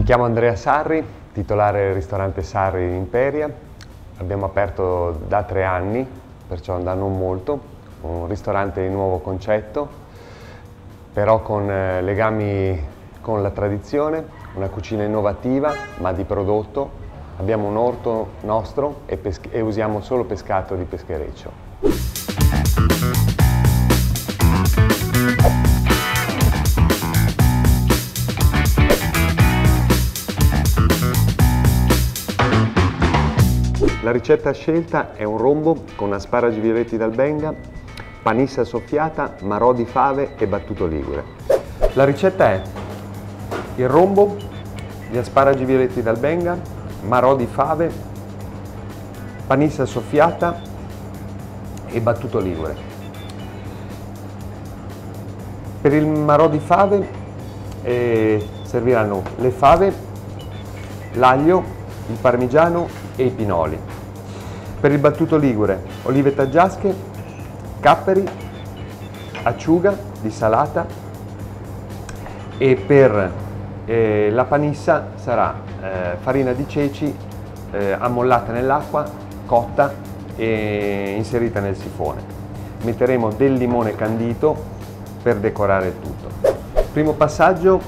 chiamo Andrea Sarri, titolare del ristorante Sarri in Imperia. Abbiamo aperto da 3 anni, perciò da non molto, un ristorante di nuovo concetto, però con legami con la tradizione, una cucina innovativa ma di prodotto. Abbiamo un orto nostro e usiamo solo pescato di peschereccio. La ricetta scelta è un rombo con asparagi violetti d'Albenga, panissa soffiata, marò di fave e battuto ligure. La ricetta è il rombo, gli asparagi violetti d'Albenga, marò di fave, panissa soffiata e battuto ligure. Per il marò di fave serviranno le fave, l'aglio, il parmigiano e i pinoli. Per il battuto ligure, olive taggiasche, capperi, acciuga di salata, e per la panissa sarà farina di ceci ammollata nell'acqua, cotta e inserita nel sifone. Metteremo del limone candito per decorare il tutto. Il primo passaggio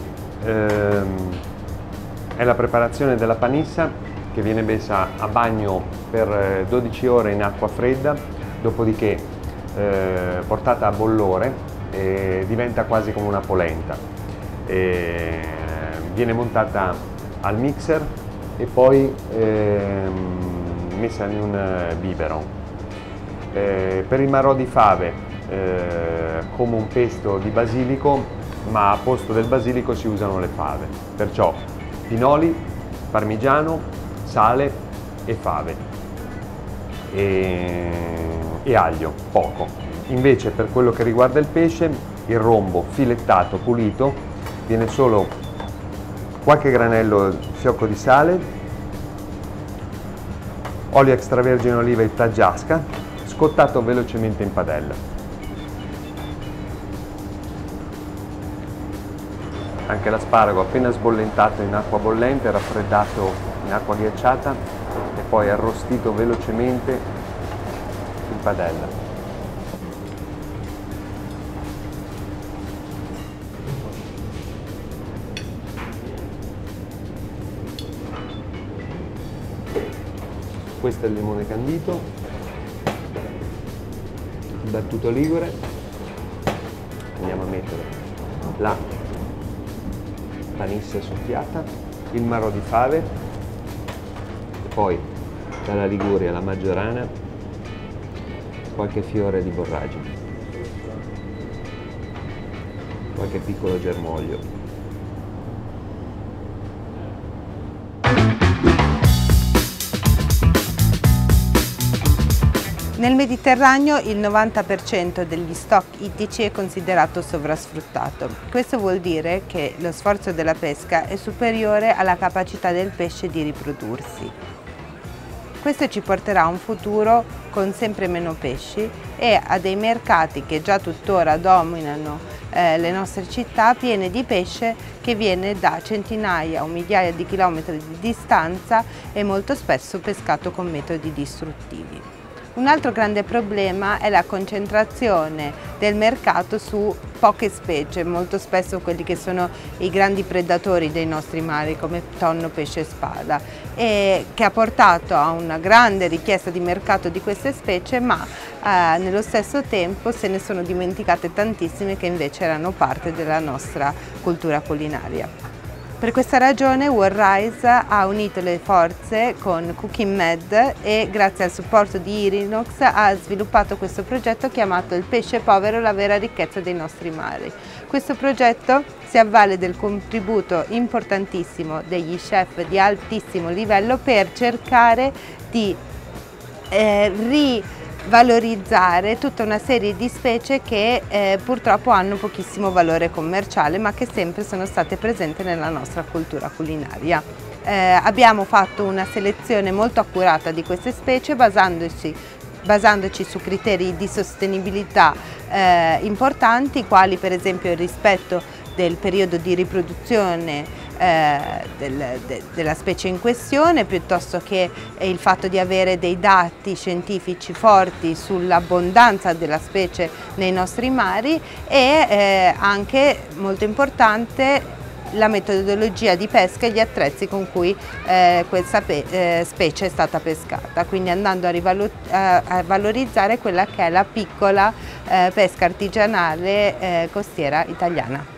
è la preparazione della panissa, che viene messa a bagno per 12 ore in acqua fredda, dopodiché portata a bollore diventa quasi come una polenta. Viene montata al mixer e poi messa in un biberon. Per il marò di fave come un pesto di basilico, ma a posto del basilico si usano le fave, perciò pinoli, parmigiano, sale e fave e aglio, poco. Invece per quello che riguarda il pesce, il rombo filettato, pulito, viene solo qualche granello fiocco di sale, olio extravergine oliva e taggiasca, scottato velocemente in padella. Anche l'asparago appena sbollentato in acqua bollente, raffreddato in acqua ghiacciata e poi arrostito velocemente in padella. Questo è il limone candito, il battuto ligure. Andiamo a mettere la panissa soffiata, il marò di fave, e poi dalla Liguria alla Maggiorana qualche fiore di borragine, qualche piccolo germoglio. Nel Mediterraneo il 90% degli stock ittici è considerato sovrasfruttato. Questo vuol dire che lo sforzo della pesca è superiore alla capacità del pesce di riprodursi. Questo ci porterà a un futuro con sempre meno pesci e a dei mercati che già tuttora dominano le nostre città, piene di pesce che viene da centinaia o migliaia di chilometri di distanza e molto spesso pescato con metodi distruttivi. Un altro grande problema è la concentrazione del mercato su poche specie, molto spesso quelli che sono i grandi predatori dei nostri mari come tonno, pesce e spada, e che ha portato a una grande richiesta di mercato di queste specie, ma nello stesso tempo se ne sono dimenticate tantissime che invece erano parte della nostra cultura culinaria. Per questa ragione World Rice ha unito le forze con Cooking Med e grazie al supporto di Irinox ha sviluppato questo progetto chiamato Il pesce povero, la vera ricchezza dei nostri mari. Questo progetto si avvale del contributo importantissimo degli chef di altissimo livello per cercare di valorizzare tutta una serie di specie che purtroppo hanno pochissimo valore commerciale ma che sempre sono state presenti nella nostra cultura culinaria. Abbiamo fatto una selezione molto accurata di queste specie basandoci su criteri di sostenibilità importanti, quali per esempio il rispetto del periodo di riproduzione della specie in questione, piuttosto che il fatto di avere dei dati scientifici forti sull'abbondanza della specie nei nostri mari e anche molto importante la metodologia di pesca e gli attrezzi con cui questa specie è stata pescata, quindi andando a valorizzare quella che è la piccola pesca artigianale costiera italiana.